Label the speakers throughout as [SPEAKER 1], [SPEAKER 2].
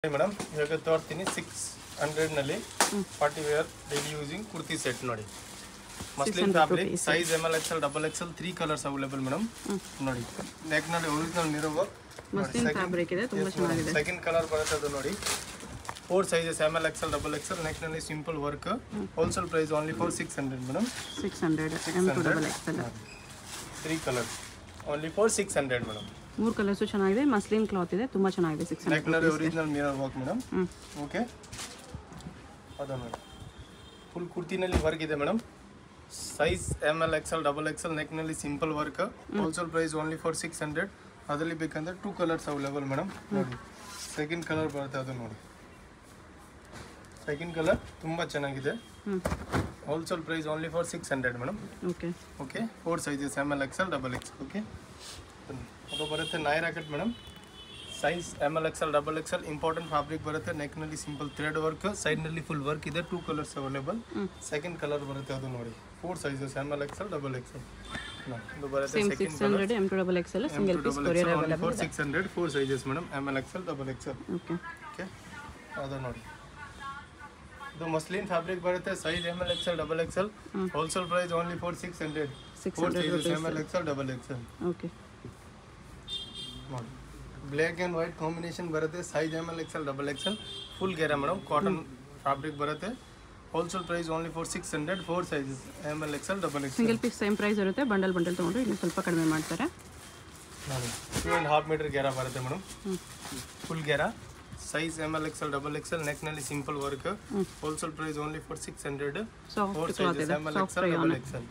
[SPEAKER 1] Madam ಇವಾಗ ತೋರಿಸ್ತೀನಿ 600 ನಲ್ಲಿ party wear daily using kurti set ನೋಡಿ muslin fabric size ML XL double XL 3 colours available madam ನೋಡಿ neck ನಲ್ಲಿ original mirror work
[SPEAKER 2] muslin fabric ಇದೆ ತುಂಬಾ ಚೆನ್ನಾಗಿದೆ
[SPEAKER 1] ಸೆಕೆಂಡ್ ಕಲರ್ ಬರುತ್ತೆ ಅದು ನೋಡಿ 4 sizes ML XL double XL neck ನಲ್ಲಿ simple work wholesale price only for 600 madam
[SPEAKER 2] 600 M to double XL
[SPEAKER 1] 3 colours only for 600 madam
[SPEAKER 2] ಮೂರು ಕಲರ್ಸ್ ಚೆನ್ನಾಗಿದೆ ಮಸ್ಲಿನ್ ಕ್ಲಾತ್ ಇದೆ ತುಂಬಾ ಚೆನ್ನಾಗಿದೆ 600
[SPEAKER 1] ನೆಕ್ ನಲ್ಲಿ original mirror work madam okay ಅದು ನೋಡಿ ಫುಲ್ ಕುರ್ತಿನಲ್ಲಿ ವರ್ಕ್ ಇದೆ madam size ML XL double XL neck ನಲ್ಲಿ simple work wholesale price only for 600 ಅದರಲ್ಲಿ ಬೇಕಂದ್ರೆ 2 ಕಲರ್ಸ್ ಅವೈಲೇಬಲ್ ಮೇಡಮ್ ನೋಡಿ ಸೆಕೆಂಡ್ ಕಲರ್ ಬರುತ್ತೆ ಅದು ನೋಡಿ ಸೆಕೆಂಡ್ ಕಲರ್ ತುಂಬಾ ಚೆನ್ನಾಗಿದೆ wholesale price only for 600 madam
[SPEAKER 2] okay
[SPEAKER 1] okay 4 sizes ML XL double XL okay ಅದು ಬರುತ್ತೆ Naira cut madam size ML XL double XL important fabric ಬರುತ್ತೆ ನೆಕ್ ನಲ್ಲಿ ಸಿಂಪಲ್ ಥ್ರೆಡ್ ವರ್ಕ್ ಸೈಡ್ ನಲ್ಲಿ ಫುಲ್ ವರ್ಕ್ ಇದೆ 2 colours available second colour ಬರುತ್ತೆ ಅದು ನೋಡಿ 4 sizes ML XL double XL ಇದು ಬರುತ್ತೆ second colour
[SPEAKER 2] 600 M to double XL single piece courier available
[SPEAKER 1] 600 4 sizes madam ML XL double XL
[SPEAKER 2] okay
[SPEAKER 1] okay ಅದು ನೋಡಿ ಇದು ಮಸ್ಲಿನ್ ಫ್ಯಾಬ್ರಿಕ್ ಬರುತ್ತೆ size ML XL double XL wholesale price only for 600 4 sizes ML XL double XL
[SPEAKER 2] okay
[SPEAKER 1] ನೋಡಿ black and white combination ಬರುತ್ತೆ size ML XL double XL full ಗೇರಾ madam cotton fabric ಬರುತ್ತೆ wholesale price only for 600 4 sizes ML XL double XL
[SPEAKER 2] single piece same price ಇರುತ್ತೆ bundle ತೊಗೊಂಡ್ರೆ ಇನ್ನು ಸ್ವಲ್ಪ ಕಡಿಮೆ ಮಾಡ್ತಾರೆ
[SPEAKER 1] ನೋಡಿ 2.5 ಮೀಟರ್ ಗೇರಾ ಬರುತ್ತೆ ಮೇಡಮ್ ಫುಲ್ ಗೇರಾ size ML XL double XL neck ನಲ್ಲಿ simple work wholesale price only for 600 4 sizes ML XL double XL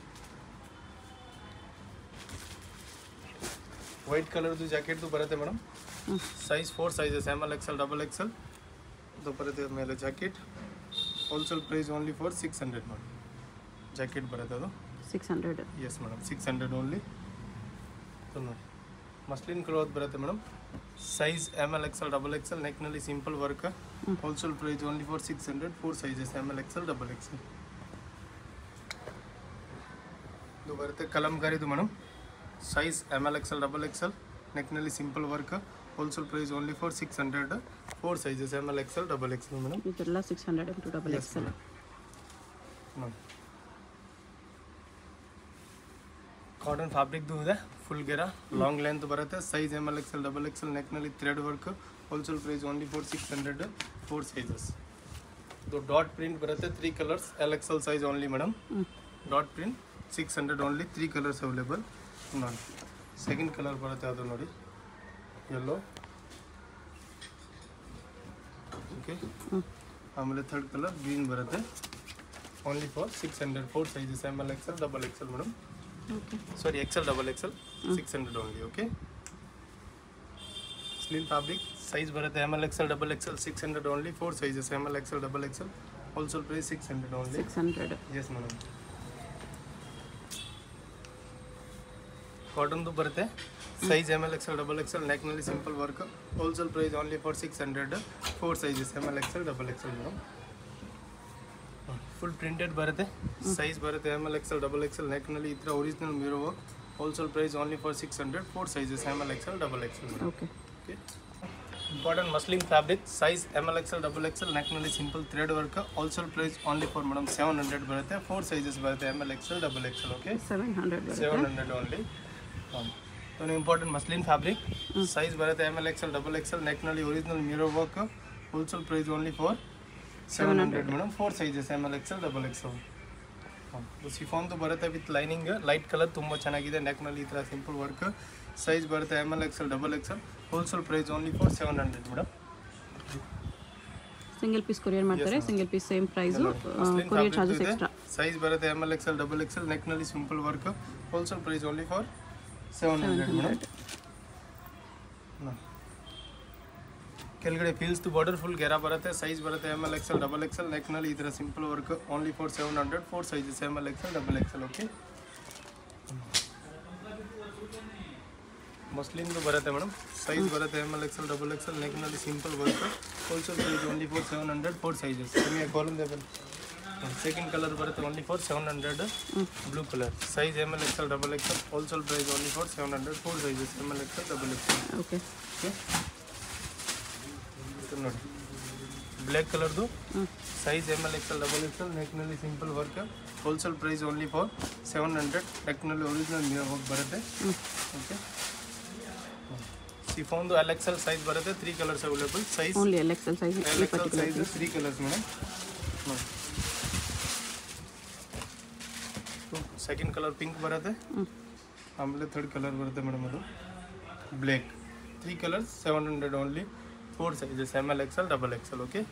[SPEAKER 1] white ಕಲರ್ದು ಜಾಕೆಟ್ದು ಬರುತ್ತೆ madam size 4 sizes ML XL double XL ಇದು ಬರುತ್ತೆ ಮೇಲೆ jacket wholesale price only for 600 ನೋಡಿ jacket ಬರುತ್ತೆ ಅದು
[SPEAKER 2] 600
[SPEAKER 1] ಎಸ್ ಮೇಡಮ್ 600 ಓನ್ಲಿ ನೋಡಿ ಮಸ್ಲಿನ್ ಕ್ಲಾತ್ ಬರುತ್ತೆ madam size ML XL double XL neck ನಲ್ಲಿ simple work wholesale price only for 600 4 sizes ML XL double XL ಇದು ಬರುತ್ತೆ ಕಲಂಕಾರಿದು madam size ML XL double XL neck ನಲ್ಲಿ simple work wholesale price only for 600 4 sizes ML XL double XL madam
[SPEAKER 2] ಇದೆಲ್ಲ 600 M to double XL
[SPEAKER 1] cotton ಫ್ಯಾಬ್ರಿಕ್ದು ಇದೆ full ಗೆರಾ long length ಬರುತ್ತೆ size ML XL double XL neck ನಲ್ಲಿ thread work wholesale price only for 600 4 sizes ಇದು dot print ಬರುತ್ತೆ 3 colours LXL size only madam dot print 600 only 3 colours available ನೋಡಿ second colour ಬರುತ್ತೆ ಅದು ನೋಡಿ ಯೆಲ್ಲೋ ಓಕೆ ಆಮೇಲೆ third colour green ಬರುತ್ತೆ only for 600 4 sizes ML XL double XL madam
[SPEAKER 2] okay
[SPEAKER 1] sorry XL double XL 600 only okay slim fabric size ಬರುತ್ತೆ ML XL double XL 600 only 4 sizes ML XL double XL wholesale price 600 only
[SPEAKER 2] 600
[SPEAKER 1] yes madam ಕಾಟನ್ದು ಬರುತ್ತೆ size ML XL double XL neck ನಲ್ಲಿ simple work wholesale price only for 600 4 sizes ML XL double XL madam full printed ಬರುತ್ತೆ size ಬರುತ್ತೆ ML XL double XL neck ನಲ್ಲಿ ಈ ಥರ original mirror work wholesale price only for 600 4 sizes ML XL double XL madam
[SPEAKER 2] okay
[SPEAKER 1] okay important muslin fabric size ML XL double XL neck ನಲ್ಲಿ simple thread work wholesale price only for madam 700 ಬರುತ್ತೆ 4 sizes ಬರುತ್ತೆ ML XL double XL okay 700 only ಒಂದು important muslin fabric size ಬರುತ್ತೆ ML XL double XL neck ನಲ್ಲಿ original mirror work wholesale price only for 700 madam 4 sizes ML XL double XL ಸಿಫಾನ್ದು ಬರುತ್ತೆ with lining light colour ತುಂಬ ಚೆನ್ನಾಗಿದೆ neck ನಲ್ಲಿ ಈ ಥರ ಸಿಂಪಲ್ ವರ್ಕ್ ಸೈಜ್ ಬರುತ್ತೆ ML XL double XL wholesale price only for 700 madam
[SPEAKER 2] single piece courier ಮಾಡ್ತಾರೆ single piece same price courier charges extra
[SPEAKER 1] size ಬರುತ್ತೆ ML XL double XL neck ನಲ್ಲಿ simple work wholesale price only for 700 madam ಕೆಳಗಡೆ frills border full ಗೆರಾ ಬರುತ್ತೆ size ಬರುತ್ತೆ ML XL double XL neck ನಲ್ಲಿ ಈ ಥರ simple work only for 700 4 sizes ML XL double XL okay ಮಸ್ಲಿನ್ದು ಬರುತ್ತೆ ಮೇಡಮ್ ಸೈಜ್ ಬರುತ್ತೆ ML XL double XL neck ನಲ್ಲಿ simple work wholesale price only for 700 4 sizes ನಿಮಗೆ ಕಾಲಮ್ ದೇಬಲ್ ಸೆಕೆಂಡ್ ಕಲರ್ ಬರುತ್ತೆ only for 700 blue colour size ML XL double XL wholesale price only for 700 4 sizes ML XL double XL
[SPEAKER 2] okay
[SPEAKER 1] okay ನೋಡಿ black ಕಲರ್ದು size ML XL double XL ನೆಕ್ನಲ್ಲಿ simple work wholesale price only for 700 ನೆಕ್ನಲ್ಲಿ original mirror work ಬರುತ್ತೆ okay ಶಿಫಾನ್ದು LXL size ಬರುತ್ತೆ 3 colours available size
[SPEAKER 2] only LXL size
[SPEAKER 1] size 3 colours madam second colour pink ಬರುತ್ತೆ ಆಮೇಲೆ third colour ಬರುತ್ತೆ madam ಅದು black 3 colours 700 only 4 sizes ML XL double XL okay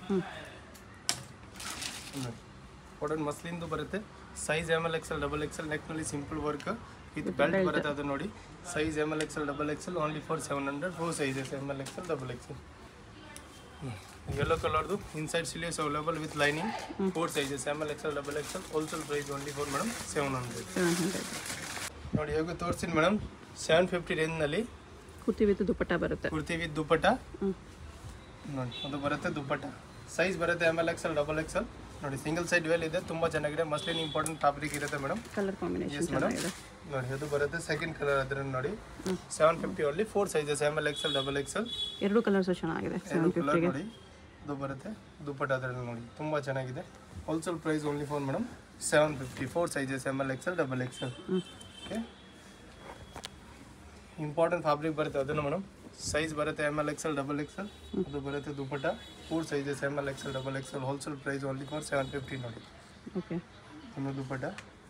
[SPEAKER 1] cotton ಮಸ್ಲಿನ್ದು ಬರುತ್ತೆ size ML XL double XL ನೆಕ್ನಲ್ಲಿ simple work with belt ಬರುತ್ತೆ ಅದು ನೋಡಿ size ML XL double XL only for 700 4 sizes ML XL double XL yellow ಕಲರ್ದು inside sleeves available with lining 4 sizes ML XL double XL wholesale price only for madam 700 ನೋಡಿ ಹೇಗೆ ತೋರಿಸ್ತೀನಿ madam 750 ರೇಂಜ್ನಲ್ಲಿ
[SPEAKER 2] kurti with dupatta ಬರುತ್ತೆ
[SPEAKER 1] kurti with dupatta ನೋಡಿ ಅದು ಬರುತ್ತೆ dupatta size ಬರುತ್ತೆ ML XL ಡಬಲ್ XL ನೋಡಿ ಸಿಂಗಲ್ ಸೈಡ್ ವೇಲ್ ಇದೆ ತುಂಬಾ ಚೆನ್ನಾಗಿದೆ ಮಸ್ಲಿನ್ ಇಂಪಾರ್ಟೆಂಟ್ ಫ್ಯಾಬ್ರಿಕ್ ಇರುತ್ತೆ ಮೇಡಮ್
[SPEAKER 2] ಕಲರ್ ಕಾಂಬಿನೇಷನ್
[SPEAKER 1] ಚೆನ್ನಾಗಿದೆ ನೋಡಿ ಅದು ಬರುತ್ತೆ ಸೆಕೆಂಡ್ ಕಲರ್ ಅದರ ನೋಡಿ 750 only 4 sizes ML XL double XL
[SPEAKER 2] ಎರಡು ಕಲರ್ಸ್ ಚೆನ್ನಾಗಿದೆ 750 ಗೆ
[SPEAKER 1] ನೋಡಿ ಅದು ಬರುತ್ತೆ ದುಪಟ್ಟ ಅದರಲ್ಲಿ ನೋಡಿ ತುಂಬಾ ಚೆನ್ನಾಗಿದೆ wholesale price only for madam 750 4 sizes ML XL double XL okay important fabric ಬರುತ್ತೆ ಅದನ್ನು ಮೇಡಮ್ ಸೈಜ್ ಬರುತ್ತೆ ML XL ಡಬಲ್ XL ಅದು ಬರುತ್ತೆ dupatta 4 sizes ML XL double XL wholesale price only for 750 ನೋಡಿ
[SPEAKER 2] ಓಕೆ
[SPEAKER 1] ಇನ್ನು ದುಪಟ್ಟ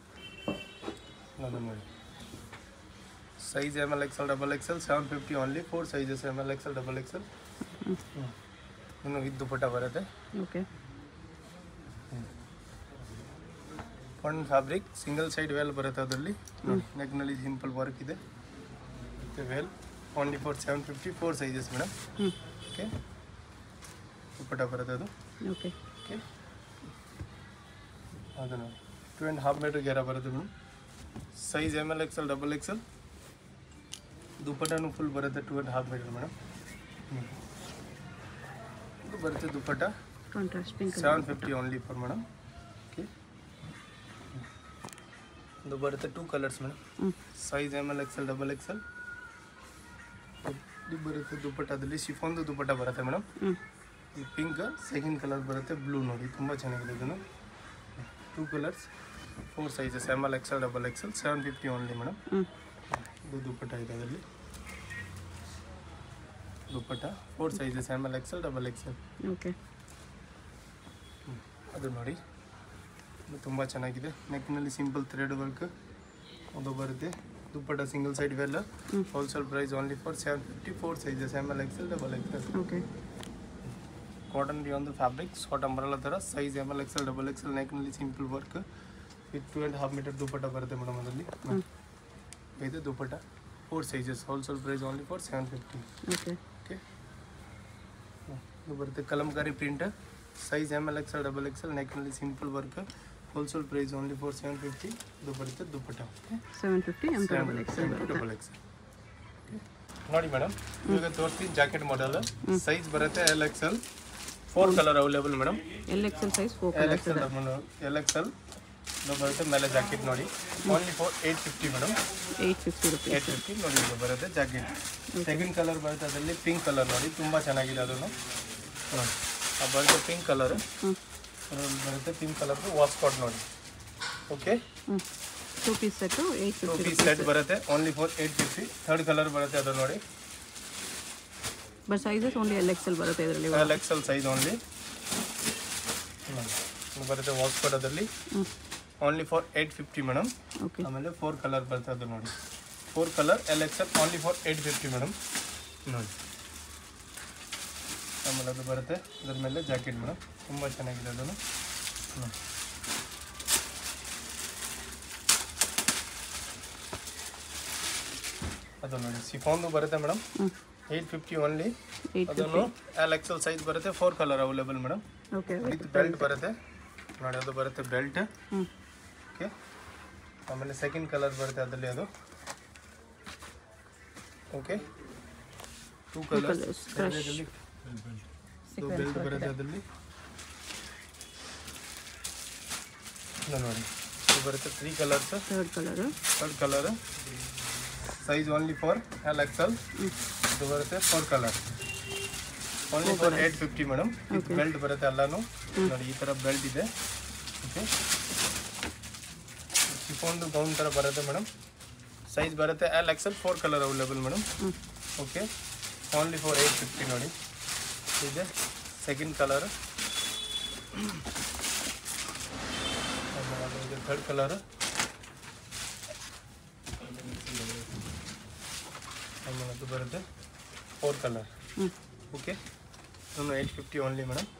[SPEAKER 1] ಅದು ನೋಡಿ size ML XL double XL 750 only 4 sizes ML XL double XL ಇನ್ನು ಇದು ದುಪಟ್ಟ ಬರುತ್ತೆ
[SPEAKER 2] okay
[SPEAKER 1] fun fabric single side veil ಬರುತ್ತೆ ಅದರಲ್ಲಿ ನೆಕ್ನಲ್ಲಿ ಸಿಂಪಲ್ ವರ್ಕ್ ಇದೆ veil only for 750 4 sizes madam okay dupatta ಬರುತ್ತೆ ಅದು
[SPEAKER 2] ಓಕೆ
[SPEAKER 1] ಓಕೆ ಅದು ನೋಡಿ 2.5 ಮೀಟರ್ ಗೆರ ಬರುತ್ತೆ madam size ML XL double XL ದುಪಟ್ಟನು ಫುಲ್ ಬರುತ್ತೆ 2.5 ಮೀಟರ್ ಮೇಡಮ್ ಇದು ಬರುತ್ತೆ dupatta
[SPEAKER 2] contrast pink
[SPEAKER 1] 750 only for madam okay ಇದು ಬರುತ್ತೆ 2 colours madam size ML XL double XL ಇದು ಬರುತ್ತೆ ದುಪಟ್ಟದಲ್ಲಿ ಶಿಫಾನ್ದು ದುಪಟ್ಟ ಬರುತ್ತೆ ಮೇಡಮ್ ಈ ಪಿಂಕ್ ಸೆಕೆಂಡ್ ಕಲರ್ ಬರುತ್ತೆ ಬ್ಲೂ ನೋಡಿ ತುಂಬ ಚೆನ್ನಾಗಿದೆ ಇದನ್ನು 2 colours 4 sizes ML XL double XL 750 only madam ಇದು ದುಪಟ್ಟ ಇದೆ ಅದರಲ್ಲಿ dupatta 4 sizes ML XL double XL
[SPEAKER 2] okay
[SPEAKER 1] ಅದು ನೋಡಿ ಇದು ತುಂಬ ಚೆನ್ನಾಗಿದೆ ನೆಕ್ನಲ್ಲಿ ಸಿಂಪಲ್ ಥ್ರೆಡ್ ವರ್ಕ್ ಅದು ಬರುತ್ತೆ dupatta single side well wholesale price only for 750 4 sizes ML XL double XL
[SPEAKER 2] okay
[SPEAKER 1] cotton ಒಂದು ಫ್ಯಾಬ್ರಿಕ್ ಶಾರ್ಟ್ ಅಂಬ್ರೆಲಾ ಥರ size ML XL double XL ನೆಕ್ನಲ್ಲಿ simple work with 2.5 metre dupatta ಬರುತ್ತೆ ಮೇಡಮ್ ಅದರಲ್ಲಿ ಇದು dupatta 4 sizes wholesale price only for 750
[SPEAKER 2] okay
[SPEAKER 1] okay ಇದು ಬರುತ್ತೆ Kalamkari print size ML XL double XL ನೆಕ್ನಲ್ಲಿ simple work wholesale price only for 750 ಇದು ಬರುತ್ತೆ ದುಪಟ್ಟ
[SPEAKER 2] 750 ಡಬಲ್ XL
[SPEAKER 1] ನೋಡಿ ಮೇಡಮ್ ಇವಾಗ ತೋರಿಸ್ತೀನಿ ಜಾಕೆಟ್ ಮಾಡೆಲ್ ಸೈಜ್ ಬರುತ್ತೆ LXL 4 colour available madam
[SPEAKER 2] LXL size 4 colours ಇದೆ
[SPEAKER 1] LXL ಇದು ಬರುತ್ತೆ ಮೇಲೆ ಜಾಕೆಟ್ ನೋಡಿ ಓನ್ಲಿ ಫಾರ್ 850 ಮೇಡಮ್
[SPEAKER 2] 850 ರೂಪೀಸ್
[SPEAKER 1] 850 ನೋಡಿ ಇದು ಬರುತ್ತೆ ಜಾಕೆಟ್ ಸೆಕೆಂಡ್ ಕಲರ್ ಬರುತ್ತೆ ಅದರಲ್ಲಿ ಪಿಂಕ್ ಕಲರ್ ನೋಡಿ ತುಂಬ ಚೆನ್ನಾಗಿದೆ ಅದನ್ನು ಅದು ಬರುತ್ತೆ ಪಿಂಕ್ ಕಲರ್ ಬರುತ್ತೆ ಪಿಂಕ್ ಕಲರ್ ವಾಸ್ ಕಾಟ್ ನೋಡಿ okay
[SPEAKER 2] 2 piece set 850
[SPEAKER 1] 2 piece set ಬರುತ್ತೆ ಓನ್ಲಿ ಫಾರ್ 850 ಥರ್ಡ್ ಕಲರ್ ಬರುತ್ತೆ ಅದು ನೋಡಿ
[SPEAKER 2] ಬಟ್ ಸೈಜಸ್ ಓನ್ಲಿ LXL ಬರುತ್ತೆ ಇದರಲ್ಲಿ
[SPEAKER 1] LXL ಸೈಜ್ ಓನ್ಲಿ ಬರುತ್ತೆ ವಾಸ್ ಕಾಟ್ ಅದರಲ್ಲಿ ಓನ್ಲಿ ಫಾರ್ 850 ಮೇಡಮ್
[SPEAKER 2] ಓಕೆ
[SPEAKER 1] ಆಮೇಲೆ 4 ಕಲರ್ ಬರುತ್ತೆ ಅದು ನೋಡಿ 4 colour LXL only for 850 madam ನೋಡಿ ಆಮೇಲೆ ಅದು ಬರುತ್ತೆ ಅದ್ರ ಮೇಲೆ ಜಾಕೆಟ್ ಮೇಡಮ್ ತುಂಬ ಚೆನ್ನಾಗಿದೆ ಅದನ್ನು ಅದು ನೋಡಿ ಶಿಫಾನ್ದು ಬರುತ್ತೆ ಮೇಡಮ್ 850 ಓನ್ಲಿ ಅದನ್ನು LXL ಸೈಜ್ ಬರುತ್ತೆ 4 colour available madam
[SPEAKER 2] okay
[SPEAKER 1] with belt ಬರುತ್ತೆ ನೋಡಿ ಅದು ಬರುತ್ತೆ ಬೆಲ್ಟ್ ಓಕೆ ಆಮೇಲೆ ಸೆಕೆಂಡ್ ಕಲರ್ ಬರುತ್ತೆ ಅದರಲ್ಲಿ ಅದು ಓಕೆ 2 ಕಲರ್ಸ್ ಬೆಲ್ಟ್ ಬರುತ್ತೆ ಅದರಲ್ಲಿ ನೋಡಿ ಇದು ಬರುತ್ತೆ 3 colours third colour size only for LXL ಇದು ಬರುತ್ತೆ 4 colour only for 850 madam. With belt ಬರುತ್ತೆ ಎಲ್ಲಾನು ನೋಡಿ, ಈ ಥರ ಬೆಲ್ಟ್ ಇದೆ. ಓಕೆ, ಶಿಫಾನ್ದು ಗೌನ್ ಥರ ಬರುತ್ತೆ ಮೇಡಮ್. ಸೈಜ್ ಬರುತ್ತೆ L XL 4 colour available madam. Okay, only for 850 ನೋಡಿ. ಇದೆ ಸೆಕೆಂಡ್ ಕಲರ್, ಇದು ಥರ್ಡ್ ಕಲರ್, ಆಮೇಲೆ ಅದು ಬರುತ್ತೆ 4 colour. Okay, 850 only madam.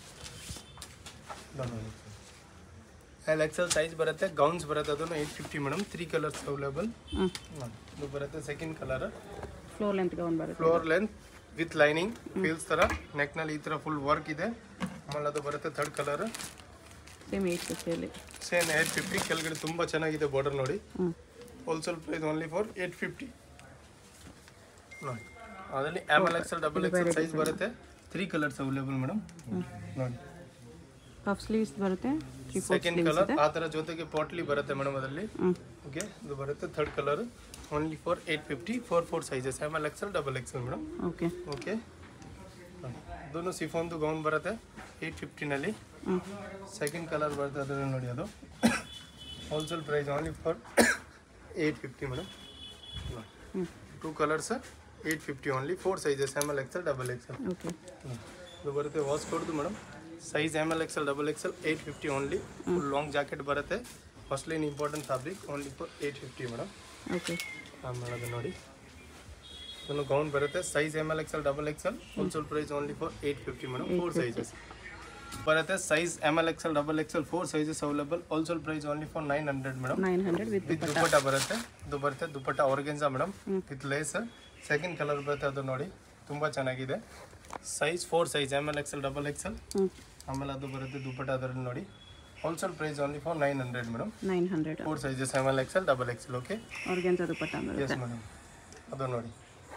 [SPEAKER 1] L XL size ಬರುತ್ತೆ, ಗೌನ್ಸ್ ಬರುತ್ತೆ, ಅದನ್ನು 850 ಮೇಡಮ್. 3 ಕಲರ್ಸ್ ಅವೈಲೇಬಲ್. ಇದು ಬರುತ್ತೆ second colour,
[SPEAKER 2] floor length gown ಬರುತ್ತೆ.
[SPEAKER 1] ಫ್ಲೋರ್ ಲೆಂತ್ ವಿತ್ ಲೈನಿಂಗ್ ಫೀಲ್ಸ್ ಥರ, ನೆಕ್ನಲ್ಲಿ ಈ ಥರ ಫುಲ್ ವರ್ಕ್ ಇದೆ. ಆಮೇಲೆ ಅದು ಬರುತ್ತೆ ಥರ್ಡ್ ಕಲರ್,
[SPEAKER 2] ಸೇಮ್ 850
[SPEAKER 1] ಸೇಮ್ 850. ಕೆಳಗಡೆ ತುಂಬ ಚೆನ್ನಾಗಿದೆ ಬಾರ್ಡರ್ ನೋಡಿ. ಹೋಲ್ಸೇಲ್ ಪ್ರೈಸ್ ಓನ್ಲಿ ಫಾರ್ 850 ನೋಡಿ. ಅದರಲ್ಲಿ ML XL XXL ಸೈಜ್ ಬರುತ್ತೆ. 3 ಕಲರ್ಸ್ ಅವೈಲೇಬಲ್ ಮೇಡಮ್ ನೋಡಿ.
[SPEAKER 2] ಪಫ್ ಸ್ಲೀವ್ಸ್ ಬರುತ್ತೆ,
[SPEAKER 1] ಸೆಕೆಂಡ್ ಕಲರ್ ಆ ಥರ ಜೊತೆಗೆ ಪಾಟ್ಲಿ ಬರುತ್ತೆ ಮೇಡಮ್ ಅದರಲ್ಲಿ. ಓಕೆ, ಇದು ಬರುತ್ತೆ third colour, only for 850. 4 sizes ML XL XXL madam.
[SPEAKER 2] Okay
[SPEAKER 1] okay, ಇದನ್ನು ಸಿಫೋನ್ದು ಗೌನ್ ಬರುತ್ತೆ 850ನಲ್ಲಿ. ಸೆಕೆಂಡ್ ಕಲರ್ ಬರುತ್ತೆ ಅದರಲ್ಲಿ ನೋಡಿ, ಅದು wholesale price only for 850 madam. 2 colours 850 only. 4 sizes ML XL XXL.
[SPEAKER 2] Okay,
[SPEAKER 1] ಇದು ಬರುತ್ತೆ ವಾಸ್ ಕೊಡ್ದು madam. Size ML XL XXL 850 only. Full long jacket ಬರುತ್ತೆ, muslin important fabric, only for 850 madam.
[SPEAKER 2] Okay,
[SPEAKER 1] ಆಮೇಲೆ ಅದು ನೋಡಿ, ಇದನ್ನು ಗೌನ್ ಬರುತ್ತೆ size ML XL XXL. Wholesale price only for 850 madam. 4 sizes ಬರುತ್ತೆ. Size ML XL XXL 4 sizes available. Wholesale price only for 900 madam.
[SPEAKER 2] 900
[SPEAKER 1] with dupatta ಬರುತ್ತೆ. ಇದು ಬರುತ್ತೆ dupatta organza madam with lace. Second colour ಬರುತ್ತೆ, ಅದು ನೋಡಿ ತುಂಬ ಚೆನ್ನಾಗಿದೆ. Size 4 size ML XL XXL. ಆಮೇಲೆ ಅದು ಬರುತ್ತೆ ದುಪ್ಪಟ್ಟ ಅದರಲ್ಲಿ ನೋಡಿ. Wholesale price only for 900 madam.
[SPEAKER 2] 900
[SPEAKER 1] 4 sizes ML XL XXL. Okay,
[SPEAKER 2] organza dupatta ಬರುತ್ತೆ.
[SPEAKER 1] ಎಸ್ ಮೇಡಮ್, ಅದು ನೋಡಿ,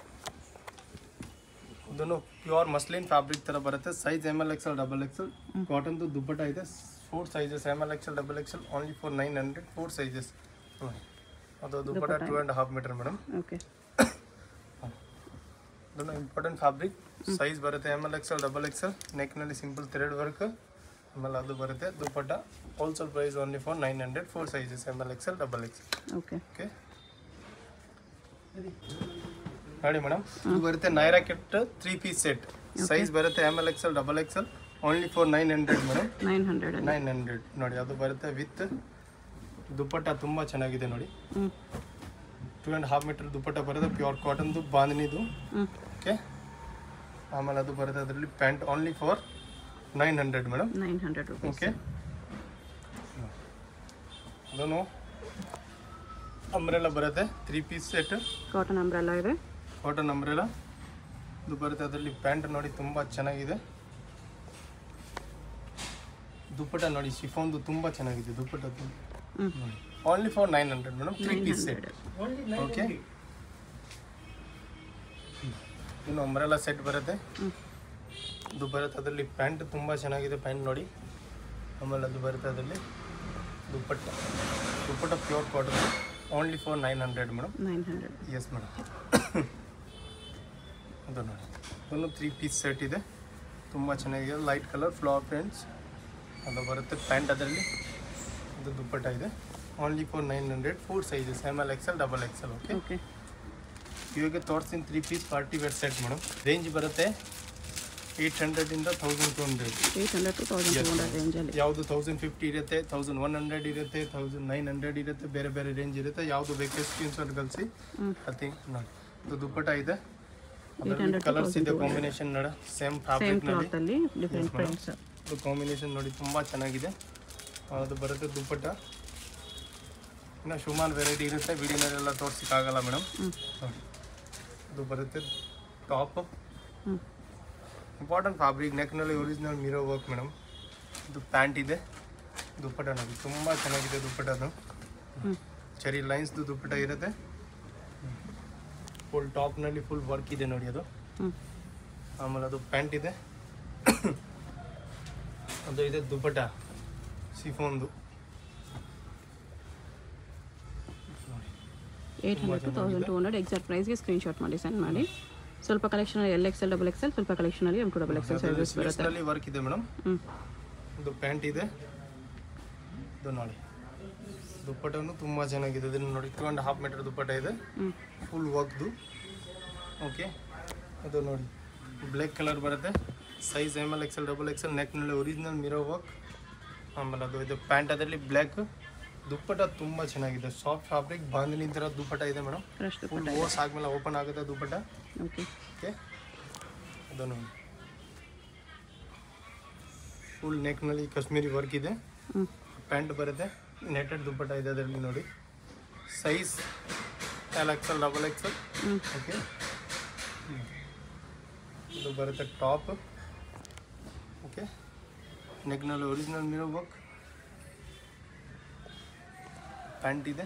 [SPEAKER 1] ಇದನ್ನು ಪ್ಯೂರ್ ಮಸ್ಲಿನ್ ಫ್ಯಾಬ್ರಿಕ್ ಥರ ಬರುತ್ತೆ. Size ML XL XXL. ಕಾಟನ್ದು ದುಪ್ಪಟ್ಟ ಇದೆ. 4 sizes ML XL XXL only for 900. 4 sizes. ಅದು ದುಪ್ಪಟ್ಟ 2.5 ಮೀಟರ್ ಮೇಡಮ್.
[SPEAKER 2] ಓಕೆ,
[SPEAKER 1] ಇದನ್ನು ಇಂಪಾರ್ಟೆಂಟ್ ಫ್ಯಾಬ್ರಿಕ್. ಸೈಜ್ ಬರುತ್ತೆ ML XL XXL. ನೆಕ್ನಲ್ಲಿ ಸಿಂಪಲ್ ಥ್ರೆಡ್ ವರ್ಕ್. ಆಮೇಲೆ ಅದು ಬರುತ್ತೆ dupatta. Wholesale price only for 900. 4 sizes ML XL XXL.
[SPEAKER 2] Okay,
[SPEAKER 1] okay ನೋಡಿ ಮೇಡಮ್, ಇದು ಬರುತ್ತೆ Naira kit 3 piece set. Size ಬರುತ್ತೆ ML XL XXL only for 900 madam. 900 ನೋಡಿ. ಅದು ಬರುತ್ತೆ ವಿತ್ ದುಪ್ಪಟ್ಟ, ತುಂಬ ಚೆನ್ನಾಗಿದೆ ನೋಡಿ. 2.5 ಮೀಟರ್ ದುಪ್ಪಟ್ಟ ಬರುತ್ತೆ, ಪ್ಯೂರ್ ಕಾಟನ್ದು ಬಾಂಧನಿದು. ಓಕೆ, ಆಮೇಲೆ ಅದು ಬರುತ್ತೆ ಅದರಲ್ಲಿ pant only for 900 madam.
[SPEAKER 2] 900 rupees.
[SPEAKER 1] Okay, ಅದನ್ನು ಅಂಬ್ರೆಲಾ ಬರುತ್ತೆ 3 ಪೀಸ್ ಸೆಟ್.
[SPEAKER 2] ಕಾಟನ್ ಅಂಬ್ರೆಲಾ ಇದೆ.
[SPEAKER 1] ಕಾಟನ್ ಅಂಬ್ರೆಲಾ ಇದು ಬರುತ್ತೆ, ಅದರಲ್ಲಿ ಪ್ಯಾಂಟ್ ನೋಡಿ ತುಂಬ ಚೆನ್ನಾಗಿದೆ. ದುಪ್ಪಟ್ಟ ನೋಡಿ, ಶಿಫಾನ್ದು ತುಂಬ ಚೆನ್ನಾಗಿದೆ ದುಪ್ಪಟ್ಟದ್ದು. Only for 900 madam. 3 piece set. Okay, ಇನ್ನು ಅಂಬ್ರೆಲಾ ಸೆಟ್ ಬರುತ್ತೆ. ಇದು ಬರುತ್ತೆ ಅದರಲ್ಲಿ ಪ್ಯಾಂಟ್ ತುಂಬ ಚೆನ್ನಾಗಿದೆ, ಪ್ಯಾಂಟ್ ನೋಡಿ. ಆಮೇಲೆ ಅದು ಬರುತ್ತೆ ಅದರಲ್ಲಿ dupatta pure cotton only for 900 madam.
[SPEAKER 2] 900.
[SPEAKER 1] Yes madam, ಅದು ನೋಡಿ, ಅದನ್ನು 3 ಪೀಸ್ ಸೆಟ್ ಇದೆ, ತುಂಬ ಚೆನ್ನಾಗಿದೆ. ಲೈಟ್ ಕಲರ್ ಫ್ಲವರ್ ಪ್ರಿಂಟ್ಸ್ ಅದು ಬರುತ್ತೆ. ಪ್ಯಾಂಟ್ ಅದರಲ್ಲಿ ಅದು ದುಪ್ಪಟ್ಟ ಇದೆ only for 900. 4 sizes ML XL XXL. Okay,
[SPEAKER 2] okay,
[SPEAKER 1] ಇವಾಗ ತೋರಿಸ್ತೀನಿ 3 piece party wear set madam. Range ಬರುತ್ತೆ 800 ಇಂದ 1200.
[SPEAKER 2] 800 to 1200 ರೇಂಜಲ್ಲಿ.
[SPEAKER 1] ಯಾವುದು 1050 ಇರುತ್ತೆ, 1100 ಇರುತ್ತೆ, 1900 ಇರುತ್ತೆ, ಬೇರೆ ಬೇರೆ ರೇಂಜ್ ಇರುತ್ತೆ. ಯಾವುದು ಬೇಕೇ ಸ್ಕ್ರೀನ್ಶಾಟ್ ಕಳಿಸಿ. ಐ ಥಿಂಕ್ ನೋಡಿ, ಇದು ದುಪ್ಪಟ್ಟ ಇದೆ, ಅದರಲ್ಲಿ ಕಲರ್ಸ್ ಇದೆ, ಕಾಂಬಿನೇಷನ್ ನೋಡಿ. ಸೇಮ್ ಫ್ಯಾಬ್ರಿಕ್ ನಲ್ಲಿ
[SPEAKER 2] ಡಿಫರೆಂಟ್ ಪ್ರಿಂಟ್ಸ್.
[SPEAKER 1] ಇದು ಕಾಂಬಿನೇಷನ್ ನೋಡಿ ತುಂಬ ಚೆನ್ನಾಗಿದೆ. ಅದು ಬರುತ್ತೆ ದುಪ್ಪಟ್ಟ. ಇನ್ನು ಸುಮಾರು ವೆರೈಟಿ ಇರುತ್ತೆ, ವಿಡಿಯೋನಲ್ಲೆಲ್ಲ ತೋರಿಸೋಕ್ಕಾಗಲ್ಲ ಮೇಡಮ್. ಇದು ಬರುತ್ತೆ ಟಾಪ್, ಇಂಪಾರ್ಟೆಂಟ್ ಫ್ಯಾಬ್ರಿಕ್, ನೆಕ್ನಲ್ಲಿ ಒರಿಜಿನಲ್ ಮಿರೋ ವರ್ಕ್ ಮೇಡಮ್. ಇದು ಪ್ಯಾಂಟ್ ಇದೆ, ದುಪ್ಪಟ್ಟ ನೋಡಿ ತುಂಬ ಚೆನ್ನಾಗಿದೆ ದುಪ್ಪಟ್ಟದು. ಚೆರಿ ಲೈನ್ಸ್ದು ದುಪ್ಪಟ್ಟ ಇರುತ್ತೆ. ಫುಲ್ ಟಾಪ್ನಲ್ಲಿ ಫುಲ್ ವರ್ಕ್ ಇದೆ ನೋಡಿ ಅದು. ಆಮೇಲೆ ಅದು ಪ್ಯಾಂಟ್ ಇದೆ, ಅದು ಇದೆ ದುಪ್ಪಟ್ಟ ಸಿಫೋನ್ದು.
[SPEAKER 2] 800 to 1200 ಎಕ್ಸಾಕ್ಟ್ ಪ್ರೈಸ್ಗೆ ಸ್ಕ್ರೀನ್ಶಾಟ್ ಮಾಡಿ ಸೆಂಡ್ ಮಾಡಿ. ಸ್ವಲ್ಪ collection L XL double XL, ಸ್ವಲ್ಪ ಕಲೆಕ್ಷನ್ ಅಲ್ಲಿ M2 ಡಬಲ್ ಎಕ್ಸೆಲ್ ಸೈಜಸ್ ಬರುತ್ತೆ.
[SPEAKER 1] ಅಲ್ಲಿ ವರ್ಕ್ ಇದೆ ಮೇಡಮ್. ಇದು ಪ್ಯಾಂಟ್ ಇದೆ, ಇದು ನೋಡಿ ದುಪ್ಪಟ್ಟನು ತುಂಬ ಚೆನ್ನಾಗಿದೆ. ಇದನ್ನು ನೋಡಿ 2.5 ಮೀಟರ್ ದುಪ್ಪಟ್ಟ ಇದೆ, ಫುಲ್ ವರ್ಕ್ದು. ಓಕೆ, ಅದು ನೋಡಿ ಬ್ಲ್ಯಾಕ್ ಕಲರ್ ಬರುತ್ತೆ, size ML XL double XL, ನೆಕ್ನಲ್ಲಿ ಒರಿಜಿನಲ್ ಮಿರೋ ವರ್ಕ್. ಆಮೇಲೆ ಅದು ಇದು ಪ್ಯಾಂಟ್ ಅದರಲ್ಲಿ ಬ್ಲ್ಯಾಕ್. ದುಪ್ಪಟ್ಟ ತುಂಬ ಚೆನ್ನಾಗಿದೆ, ಸಾಫ್ಟ್ ಫ್ಯಾಬ್ರಿಕ್ ಬಾಂದಿನಿ ಥರ ದುಪ್ಪಟ್ಟ ಇದೆ ಮೇಡಮ್. ಫುಲ್ ಓರ್ಸ್ ಆದ್ಮೇಲೆ ಓಪನ್ ಆಗುತ್ತೆ ದುಪ್ಪಟ್ಟ. ಓಕೆ, ಅದು ನೋಡಿ ಫುಲ್ ನೆಕ್ನಲ್ಲಿ ಕಾಶ್ಮೀರಿ ವರ್ಕ್ ಇದೆ. ಪ್ಯಾಂಟ್ ಬರುತ್ತೆ, ನೆಟೆಡ್ ದುಪ್ಪಟ್ಟ ಇದೆ ಅದರಲ್ಲಿ ನೋಡಿ. Size ML XL double XL. Okay, ಇದು ಬರುತ್ತೆ ಟಾಪ್. ಓಕೆ, ನೆಕ್ನಲ್ಲಿ ಒರಿಜಿನಲ್ ಮಿರೋ ವರ್ಕ್. ಪ್ಯಾಂಟ್ ಇದೆ,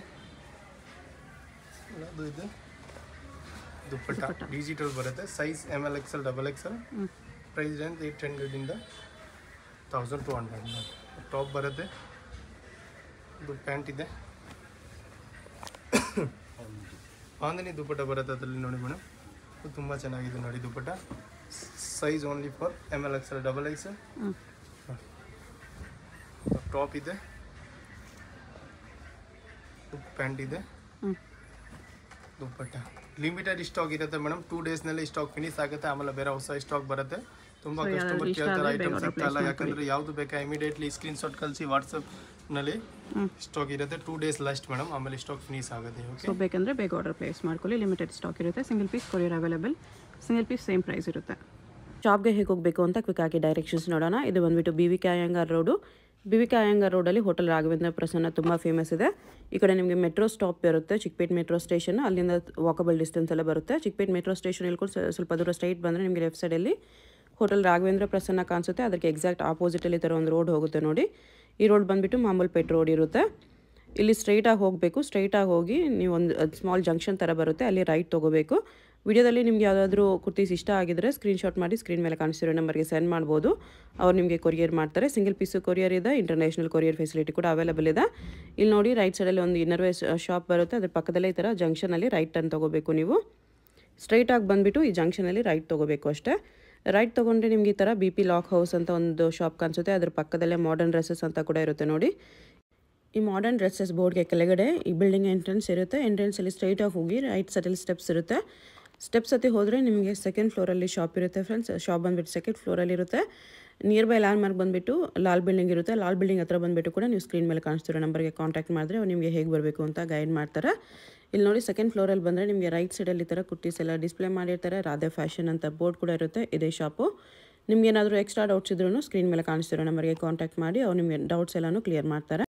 [SPEAKER 1] ಅದು ಇದೆ ದುಪ್ಪಟ್ಟ ಡಿಜಿಟಲ್ ಬರುತ್ತೆ. Size ML XL double XL. Price range 800 ಇಂದ 1200. ಟಾಪ್ ಬರುತ್ತೆ, ಇದು ಪ್ಯಾಂಟ್ ಇದೆ. ಬಾಂದಿನಿ ದುಪ್ಪಟ್ಟ ಬರುತ್ತೆ ಅದರಲ್ಲಿ ನೋಡಿ ಮೇಡಮ್. ಇದು ತುಂಬ ಚೆನ್ನಾಗಿದೆ ನೋಡಿ dupatta. Size only for ML XL double XL. Top ಇದೆ, ಪ್ಯಾಂಟ್ ಇದೆ, ದುಪ್ಪಟ್ಟ. ಲಿಮಿಟೆಡ್ ಸ್ಟಾಕ್ ಇರುತ್ತೆ ಮೇಡಮ್, 2 ಡೇಸ್ನಲ್ಲಿ ಸ್ಟಾಕ್ ಫಿನಿಶ್ ಆಗುತ್ತೆ. ಆಮೇಲೆ ಬೇರೆ ಹೊಸ ಸ್ಟಾಕ್ ಬರುತ್ತೆ. ತುಂಬ ಕಸ್ಟಮರ್ ಕೇಳ್ತಾರೆ, ಐಟಮ್ ಸಿಗ್ತಾಯಿಲ್ಲ. ಯಾಕಂದರೆ ಯಾವುದು ಬೇಕಾ ಇಮಿಡಿಯೇಟ್ಲಿ ಸ್ಕ್ರೀನ್ಶಾಟ್ ಕಳಿಸಿ ವಾಟ್ಸಪ್ನಲ್ಲಿ ಸ್ಟಾಕ್ ಇರುತ್ತೆ. 2 ಡೇಸ್ ಲಾಸ್ಟ್ ಮೇಡಮ್, ಆಮೇಲೆ ಸ್ಟಾಕ್ ಫಿನಿಶ್ ಆಗುತ್ತೆ. ಓಕೆ,
[SPEAKER 2] ಸೊ ಬೇಕಂದರೆ ಬೇಗ ಆರ್ಡರ್ ಪ್ಲೇಸ್ ಮಾಡ್ಕೊಳ್ಳಿ. ಲಿಮಿಟೆಡ್ ಸ್ಟಾಕ್ ಇರುತ್ತೆ, single piece courier available, single piece same price ಇರುತ್ತೆ. ಶಾಪ್ಗೆ ಹೇಗೆ ಹೋಗಬೇಕು ಅಂತ ಕ್ವಿಕ್ ಆಗಿ ಡೈರೆಕ್ಷನ್ಸ್ ನೋಡೋಣ. ಇದು ಬಂದುಬಿಟ್ಟು BVK Iyengar road. BVK Iyengar ರೋಡಲ್ಲಿ ಹೋಟೆಲ್ ರಾಘವೇಂದ್ರ ಪ್ರಸನ್ನ ತುಂಬ ಫೇಮಸ್ ಇದೆ. ಈ ಕಡೆ ನಿಮಗೆ ಮೆಟ್ರೋ ಸ್ಟಾಪ್ ಇರುತ್ತೆ, ಚಿಕ್ಕಪೇಟ್ ಮೆಟ್ರೋ ಸ್ಟೇಷನ್. ಅಲ್ಲಿಂದ ವಾಕಬಲ್ ಡಿಸ್ಟೆನ್ಸ್ ಎಲ್ಲ ಬರುತ್ತೆ. ಚಿಕ್ಕಪೇಟ್ ಮೆಟ್ರೋ ಸ್ಟೇಷನ್ ಇಳ್ಕೊಂಡು ಸ್ವಲ್ಪ ದೂರ ಸ್ಟ್ರೈಟ್ ಬಂದರೆ ನಿಮಗೆ ಲೆಫ್ಟ್ ಸೈಡಲ್ಲಿ ಹೋಟೆಲ್ ರಾಘವೇಂದ್ರ ಪ್ರಸನ್ನ ಕಾಣಿಸುತ್ತೆ. ಅದಕ್ಕೆ ಎಕ್ಸಾಕ್ಟ್ ಆಪೋಸಿಟಲ್ಲಿ ಥರ ಒಂದು ರೋಡ್ ಹೋಗುತ್ತೆ ನೋಡಿ. ಈ ರೋಡ್ ಬಂದುಬಿಟ್ಟು ಮಾಮೂಲ್ಪೇಟ್ ರೋಡ್ ಇರುತ್ತೆ. ಇಲ್ಲಿ ಸ್ಟ್ರೈಟಾಗಿ ಹೋಗಬೇಕು. ಸ್ಟ್ರೈಟಾಗಿ ಹೋಗಿ ನೀವು ಒಂದು ಸ್ಮಾಲ್ ಜಂಕ್ಷನ್ ಥರ ಬರುತ್ತೆ, ಅಲ್ಲಿ ರೈಟ್ ತೊಗೋಬೇಕು. ವಿಡಿಯೋದಲ್ಲಿ ನಿಮ್ಗೆ ಯಾವುದಾದ್ರೂ ಕುರ್ತೀಸ್ ಇಷ್ಟ ಆಗಿದ್ರೆ ಸ್ಕ್ರೀನ್ಶಾಟ್ ಮಾಡಿ ಸ್ಕ್ರೀನ್ ಮೇಲೆ ಕಾಣಿಸ್ತಿರೋ ನಂಬರ್ಗೆ ಸೆಂಡ್ ಮಾಡ್ಬೋದು. ಅವ್ರು ನಿಮಗೆ ಕೊರಿಯರ್ ಮಾಡ್ತಾರೆ. ಸಿಂಗಲ್ ಪೀಸು ಕೊರಿಯರ್ ಇದೆ, ಇಂಟರ್ನ್ಯಾಷನಲ್ ಕೊರಿಯರ್ ಫೆಸಿಲಿಟಿ ಕೂಡ ಅವೈಲೇಬಲ್ ಇದೆ. ಇಲ್ಲಿ ನೋಡಿ ರೈಟ್ ಸೈಡಲ್ಲಿ ಒಂದು ಇನ್ನರ್ವೇರ್ ಶಾಪ್ ಬರುತ್ತೆ, ಅದ್ರ ಪಕ್ಕದಲ್ಲೇ ಈ ಥರ ಜಂಕ್ಷನಲ್ಲಿ ರೈಟ್ ಟರ್ನ್ ತೊಗೋಬೇಕು. ನೀವು ಸ್ಟ್ರೈಟಾಗಿ ಬಂದುಬಿಟ್ಟು ಈ ಜಂಕ್ಷನಲ್ಲಿ ರೈಟ್ ತೊಗೋಬೇಕು ಅಷ್ಟೇ. ರೈಟ್ ತೊಗೊಂಡ್ರೆ ನಿಮ್ಗೆ ಈ ಥರ BP ಲಾಕ್ ಹೌಸ್ ಅಂತ ಒಂದು ಶಾಪ್ ಕಾಣಿಸುತ್ತೆ. ಅದ್ರ ಪಕ್ಕದಲ್ಲೇ ಮಾಡರ್ನ್ ಡ್ರೆಸ್ಸಸ್ ಅಂತ ಕೂಡ ಇರುತ್ತೆ ನೋಡಿ. ಈ ಮಾಡರ್ನ್ ಡ್ರೆಸ್ಸಸ್ ಬೋರ್ಡ್ಗೆ ಕೆಳಗಡೆ ಈ ಬಿಲ್ಡಿಂಗ್ ಎಂಟ್ರೆನ್ಸ್ ಇರುತ್ತೆ. ಎಂಟ್ರೆನ್ಸಲ್ಲಿ ಸ್ಟ್ರೈಟಾಗಿ ಹೋಗಿ ರೈಟ್ ಸೈಡಲ್ಲಿ ಸ್ಟೆಪ್ಸ್ ಇರುತ್ತೆ. ಸ್ಟೆಪ್ಸ್ ಹತ್ತಿ ಹೋದರೆ ನಿಮಗೆ ಸೆಕೆಂಡ್ ಫ್ಲೋರಲ್ಲಿ ಶಾಪ್ ಇರುತ್ತೆ ಫ್ರೆಂಡ್ಸ್. ಶಾಪ್ ಬಂದುಬಿಟ್ಟು ಸೆಕೆಂಡ್ ಫ್ಲೋರಲ್ಲಿ ಇರುತ್ತೆ. ನಿಯರ್ ಬೈ ಲ್ಯಾಂಡ್ ಮಾರ್ಕ್ ಬಂದುಬಿಟ್ಟು ಲಾಲ್ ಬಿಲ್ಡಿಂಗ್ ಇರುತ್ತೆ. ಲಾಲ್ ಬಿಲ್ಡಿಂಗ್ ಹತ್ರ ಬಂದುಬಿಟ್ಟು ಕೂಡ ನೀವು ಸ್ಕ್ರೀನ್ ಮೇಲೆ ಕಾಣಿಸ್ತಿರೋ ನಂಬರ್ಗೆ ಕಾಂಟ್ಯಾಕ್ಟ್ ಮಾಡಿದ್ರೆ ಅವ್ರು ನಿಮಗೆ ಹೇಗೆ ಬರಬೇಕು ಅಂತ ಗೈಡ್ ಮಾಡ್ತಾರೆ. ಇಲ್ಲಿ ನೋಡಿ ಸೆಕೆಂಡ್ ಫ್ಲೋರಲ್ಲಿ ಬಂದರೆ ನಿಮಗೆ ರೈಟ್ ಸೈಡಲ್ಲಿ ಈ ಥರ ಕುರ್ತೀಸ್ ಎಲ್ಲ ಡಿಸ್ಪ್ಲೇ ಮಾಡಿರ್ತಾರೆ. ರಾಧೆ ಫ್ಯಾಷನ್ ಅಂತ ಬೋರ್ಡ್ ಕೂಡ ಇರುತ್ತೆ. ಇದೇ ಶಾಪು. ನಿಮ್ಗೆ ಏನಾದರೂ ಎಕ್ಸ್ಟ್ರಾ ಡೌಟ್ಸ್ ಇದ್ರೂ ಸ್ಕ್ರೀನ್ ಮೇಲೆ ಕಾಣಿಸ್ತಿರೋ ನಂಬರ್ಗೆ ಕಾಂಟ್ಯಾಕ್ಟ್ ಮಾಡಿ ಅವ್ರು ನಿಮಗೆ ಡೌಟ್ಸ್ ಎಲ್ಲನೂ ಕ್ಲಿಯರ್ ಮಾಡ್ತಾರೆ.